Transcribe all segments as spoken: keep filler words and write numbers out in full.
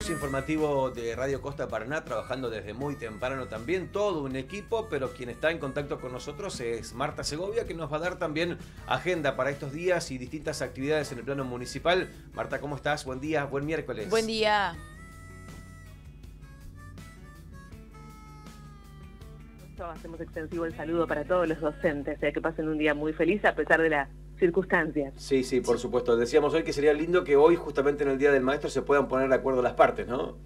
Informativo de Radio Costa Paraná, trabajando desde muy temprano también, todo un equipo, pero quien está en contacto con nosotros es Marta Segovia, que nos va a dar también agenda para estos días y distintas actividades en el plano municipal. Marta, ¿cómo estás? Buen día, buen miércoles. Buen día. Hacemos extensivo el saludo para todos los docentes, ya que pasen un día muy feliz a pesar de las circunstancias. Sí, sí, por supuesto. Decíamos hoy que sería lindo que hoy, justamente en el Día del Maestro, se puedan poner de acuerdo las partes, ¿no?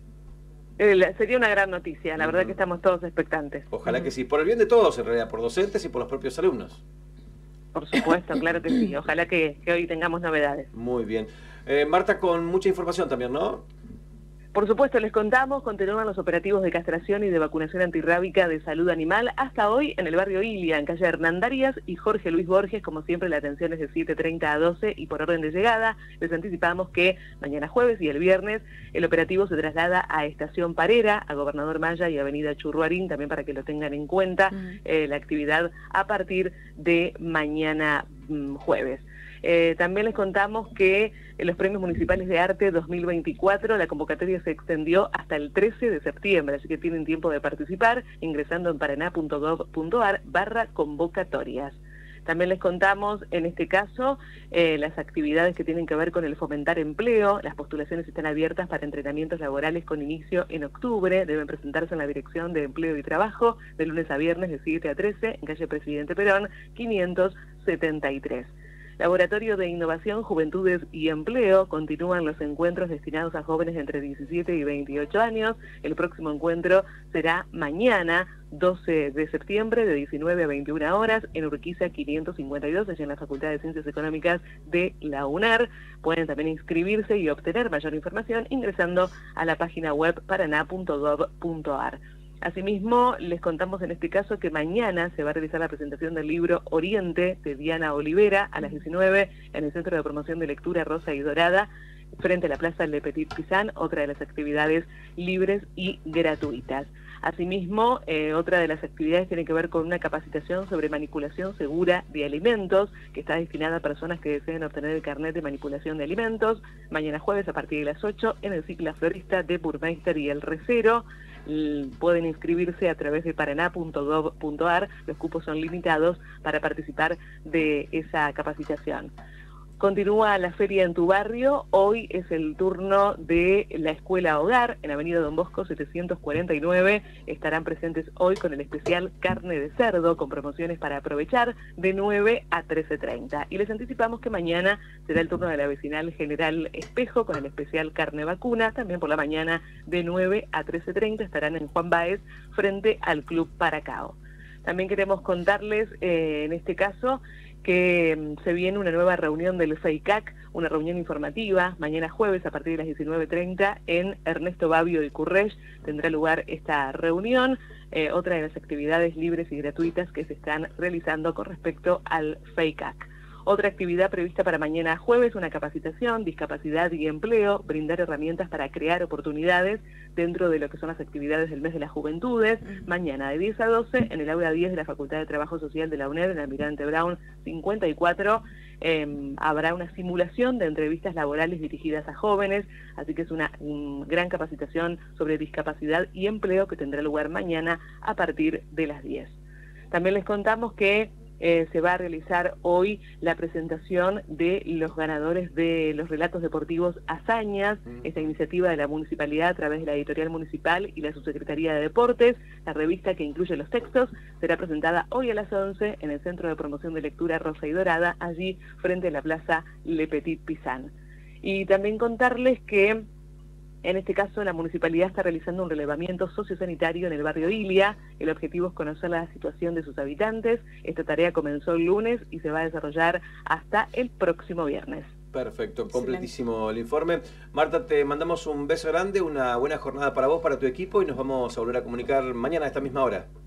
Eh, sería una gran noticia, la uh-huh. verdad que estamos todos expectantes. Ojalá uh-huh. que sí, por el bien de todos en realidad, por docentes y por los propios alumnos. Por supuesto, claro que sí, ojalá que, que hoy tengamos novedades. Muy bien. Eh, Marta, con mucha información también, ¿no? Por supuesto, les contamos, continúan los operativos de castración y de vacunación antirrábica de salud animal hasta hoy en el barrio Ilia, en calle Hernandarias y Jorge Luis Borges. Como siempre, la atención es de siete treinta a doce y por orden de llegada les anticipamos que mañana jueves y el viernes el operativo se traslada a Estación Parera, a Gobernador Maya y Avenida Churruarín, también para que lo tengan en cuenta, uh-huh. eh, la actividad a partir de mañana mm, jueves. Eh, también les contamos que en los Premios Municipales de Arte dos mil veinticuatro la convocatoria se extendió hasta el trece de septiembre, así que tienen tiempo de participar ingresando en paraná punto gov punto ar barra convocatorias. También les contamos, en este caso, eh, las actividades que tienen que ver con el fomentar empleo. Las postulaciones están abiertas para entrenamientos laborales con inicio en octubre. Deben presentarse en la Dirección de Empleo y Trabajo de lunes a viernes de siete a trece en calle Presidente Perón, quinientos setenta y tres. Laboratorio de Innovación, Juventudes y Empleo. Continúan los encuentros destinados a jóvenes entre diecisiete y veintiocho años. El próximo encuentro será mañana, doce de septiembre, de diecinueve a veintiuna horas, en Urquiza quinientos cincuenta y dos, allá en la Facultad de Ciencias Económicas de la UNAR. Pueden también inscribirse y obtener mayor información ingresando a la página web paraná punto gov punto ar. Asimismo, les contamos en este caso que mañana se va a realizar la presentación del libro Oriente de Diana Olivera a las diecinueve en el Centro de Promoción de Lectura Rosa y Dorada, frente a la Plaza Le Petit Pizan, otra de las actividades libres y gratuitas. Asimismo, eh, otra de las actividades tiene que ver con una capacitación sobre manipulación segura de alimentos, que está destinada a personas que deseen obtener el carnet de manipulación de alimentos, mañana jueves a partir de las ocho en el Cicla Florista de Burmeister y El Recero. Pueden inscribirse a través de paraná punto gov punto ar, los cupos son limitados para participar de esa capacitación. Continúa la feria en tu barrio, hoy es el turno de la Escuela Hogar, en Avenida Don Bosco setecientos cuarenta y nueve, estarán presentes hoy con el especial carne de cerdo, con promociones para aprovechar, de nueve a trece treinta. Y les anticipamos que mañana será el turno de la vecinal General Espejo, con el especial carne vacuna, también por la mañana de nueve a trece treinta, estarán en Juan Báez, frente al Club Paracao. También queremos contarles, eh, en este caso, que um, se viene una nueva reunión del F E I C A C, una reunión informativa, mañana jueves a partir de las diecinueve treinta en Ernesto Babio y Currech tendrá lugar esta reunión, eh, otra de las actividades libres y gratuitas que se están realizando con respecto al F E I C A C. Otra actividad prevista para mañana jueves, una capacitación, discapacidad y empleo, brindar herramientas para crear oportunidades dentro de lo que son las actividades del mes de las juventudes. Mañana de diez a doce en el aula diez de la Facultad de Trabajo Social de la UNED, en Almirante Brown cincuenta y cuatro, eh, habrá una simulación de entrevistas laborales dirigidas a jóvenes, así que es una um, gran capacitación sobre discapacidad y empleo que tendrá lugar mañana a partir de las diez. También les contamos que Eh, se va a realizar hoy la presentación de los ganadores de los relatos deportivos Hazañas, mm. esta iniciativa de la municipalidad a través de la editorial municipal y la subsecretaría de Deportes. La revista, que incluye los textos, será presentada hoy a las once en el Centro de Promoción de Lectura Rosa y Dorada, allí frente a la Plaza Le Petit Pizan. Y también contarles que en este caso, la municipalidad está realizando un relevamiento sociosanitario en el barrio Ilia. El objetivo es conocer la situación de sus habitantes. Esta tarea comenzó el lunes y se va a desarrollar hasta el próximo viernes. Perfecto, completísimo el informe. Marta, te mandamos un beso grande, una buena jornada para vos, para tu equipo, y nos vamos a volver a comunicar mañana a esta misma hora.